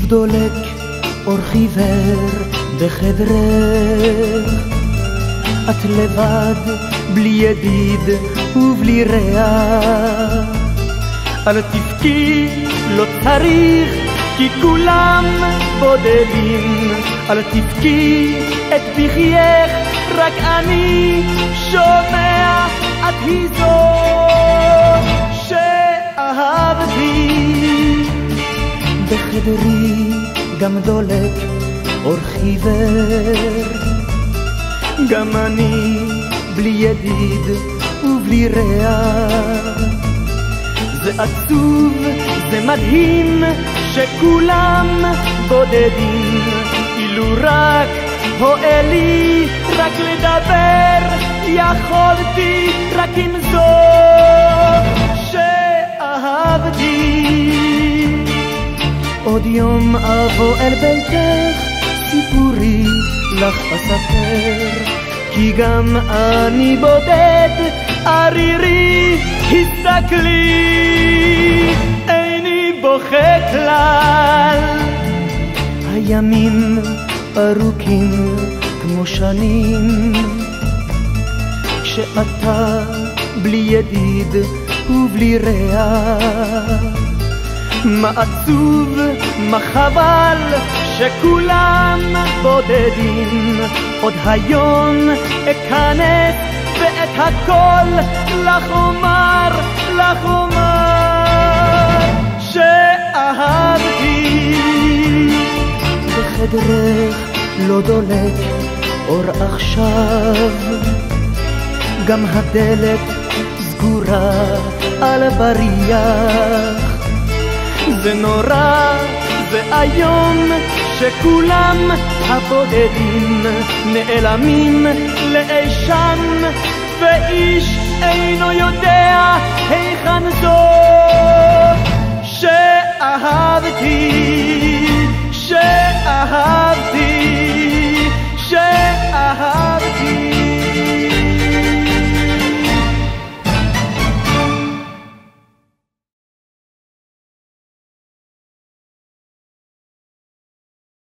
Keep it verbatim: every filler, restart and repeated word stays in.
שוב דולק אור חיוור בחדרך, את לבד בלי ידיד ובלי ריח. אל תבכי, לא צריך, כי כולם בודדים. אל תבכי את בכייך, רק אני שומע, את היא זאת שאהבתי. בחדרי גם דולק אור חיוור, גם אני בלי ידיד ובלי ריח. זה עצוב, זה מדהים שכולם בודדים. אילו רק הועלי רק לדבר, יכולתי רק עם זאת שאהבתי. עוד יום אבוא אל ביתך, סיפורי לך אספר, כי גם אני בודד ערירי. הסתכלי, איני בוכה כלל, הימים ארוכים כמו שנים, כשאתה בלי ידיד ובלי ריח. מה עצוב, מה חבל שכולם בודדים. עוד היום אכנס ואת הכל לך אומר, לך אומר שאהבתי. בחדרך לא דולק אור עכשיו, גם הדלת סגורה על בריח. זה נורא, זה היום שכולם הבודדים נעלמים לאישן, ואיש אינו יודע